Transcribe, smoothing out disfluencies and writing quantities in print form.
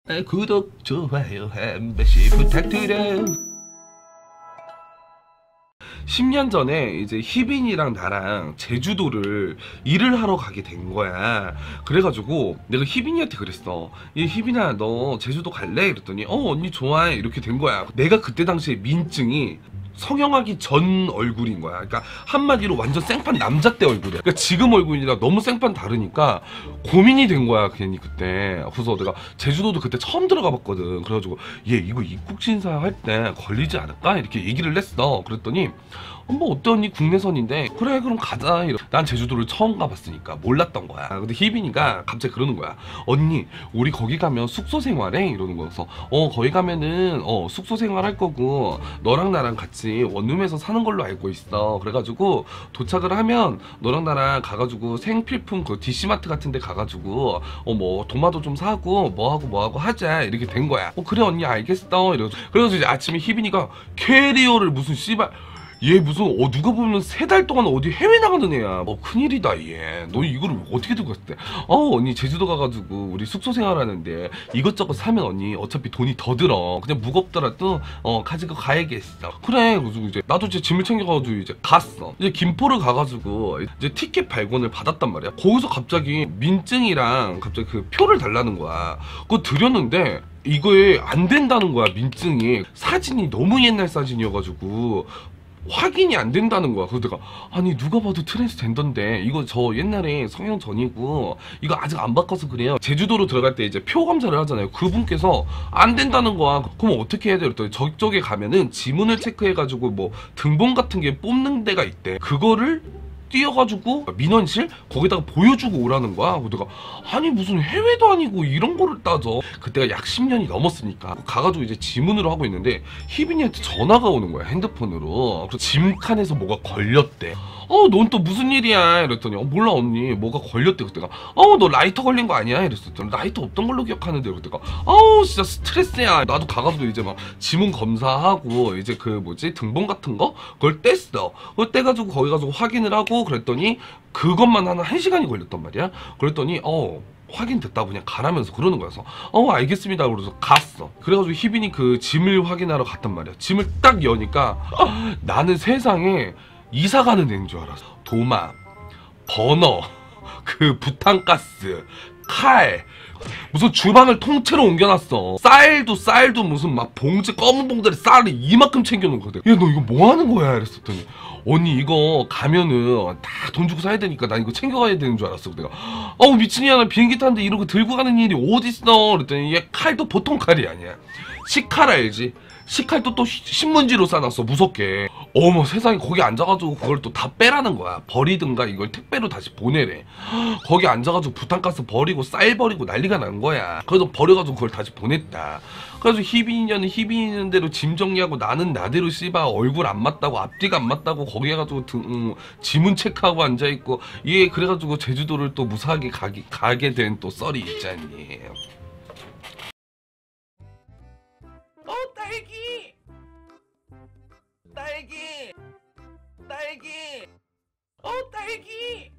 구독, 좋아요 한 번씩 부탁드려. 10년 전에 이제 희빈이랑 나랑 제주도를 일을 하러 가게 된 거야. 그래가지고 내가 희빈이한테 그랬어. 희빈아, 너 제주도 갈래? 그랬더니 언니 좋아해. 이렇게 된 거야. 내가 그때 당시에 민증이 성형하기 전 얼굴인 거야. 그러니까 한마디로 완전 생판 남자 때 얼굴이야. 그러니까 지금 얼굴이랑 너무 생판 다르니까 고민이 된 거야, 괜히 그때. 그래서 내가 제주도도 그때 처음 들어가 봤거든. 그래가지고 얘 이거 입국 심사 할 때 걸리지 않을까? 이렇게 얘기를 했어. 그랬더니 뭐 어때 언니, 국내선인데 그래 그럼 가자. 난 제주도를 처음 가봤으니까 몰랐던 거야. 근데 희빈이가 갑자기 그러는 거야. 언니 우리 거기 가면 숙소 생활해? 이러는 거여서 거기 가면은 숙소 생활 할 거고 너랑 나랑 같이 원룸에서 사는 걸로 알고 있어. 그래가지고 도착을 하면 너랑 나랑 가가지고 생필품 그 DC마트 같은 데 가가지고 뭐 도마도 좀 사고 뭐하고 하자. 이렇게 된 거야. 그래 언니 알겠어. 그래가지고 이제 아침에 희빈이가 캐리어를 무슨 씨발 얘 무슨 누가 보면 3달 동안 어디 해외 나가는 애야. 큰일이다 얘. 너 이거를 어떻게 들고 갔을 때? 언니 제주도 가가지고 우리 숙소 생활하는데 이것저것 사면 언니 어차피 돈이 더 들어. 그냥 무겁더라도 가지고 가야겠어. 그래. 그래서 이제 나도 이제 짐을 챙겨가지고 이제 갔어. 이제 김포를 가가지고 이제 티켓 발권을 받았단 말이야. 거기서 갑자기 민증이랑 갑자기 그 표를 달라는 거야. 그거 드렸는데 이거에 안 된다는 거야. 민증이 사진이 너무 옛날 사진이어가지고 확인이 안 된다는 거야. 그래서 내가 아니 누가 봐도 트랜스젠더인데 이거 저 옛날에 성형 전이고 이거 아직 안 바꿔서 그래요. 제주도로 들어갈 때 이제 표 검사를 하잖아요. 그분께서 안 된다는 거야. 그럼 어떻게 해야 돼? 그랬더니 저쪽에 가면은 지문을 체크해가지고 뭐 등본 같은 게 뽑는 데가 있대. 그거를 뛰어가지고 민원실 거기다가 보여주고 오라는 거야. 내가 아니 무슨 해외도 아니고 이런 거를 따져. 그때가 약 10년이 넘었으니까 가가지고 이제 지문을 하고 있는데 희빈이한테 전화가 오는 거야, 핸드폰으로. 그래서 짐칸에서 뭐가 걸렸대. 넌 또 무슨 일이야? 이랬더니 몰라 언니 뭐가 걸렸대. 그때가 너 라이터 걸린 거 아니야? 이랬었더니 라이터 없던 걸로 기억하는데. 그때가 진짜 스트레스야. 나도 가가지고 이제 막 지문 검사하고 이제 그 뭐지 등본 같은 거 그걸 뗐어. 그걸 떼가지고 거기 가서 확인을 하고 그랬더니 그것만 한 1시간이 걸렸단 말이야. 그랬더니 확인됐다고 그냥 가라면서 그러는 거여서 알겠습니다. 그래서 갔어. 그래가지고 희빈이 그 짐을 확인하러 갔단 말이야. 짐을 딱 여니까 나는 세상에 이사 가는 애인 줄 알았어. 도마, 버너, 그 부탄가스, 칼, 무슨 주방을 통째로 옮겨놨어. 쌀도 무슨 막 봉지, 검은 봉다리 쌀을 이만큼 챙겨놓은 거거든. 야 너 이거 뭐 하는 거야? 이랬었더니 언니 이거 가면은 다 돈 주고 사야 되니까 난 이거 챙겨가야 되는 줄 알았어. 내가 미친이야, 나 비행기 타는데 이런 거 들고 가는 일이 어딨어. 그랬더니 얘 칼도 보통 칼이 아니야. 식칼 알지? 식칼도 또 신문지로 싸놨어, 무섭게. 어머 세상에. 거기 앉아가지고 그걸 또 다 빼라는 거야. 버리든가 이걸 택배로 다시 보내래. 거기 앉아가지고 부탄가스 버리고 쌀 버리고 난리가 난 거야. 그래서 버려가지고 그걸 다시 보냈다. 그래서 희빈이는 희빈이는 대로 짐 정리하고 나는 나대로 씨발 얼굴 안 맞다고 앞뒤가 안 맞다고 거기 해가지고 지문 체크하고 앉아있고 얘 그래가지고 제주도를 또 무사하게 가게 된 또 썰이 있잖니. 딸기! 딸기! 딸기! 딸기!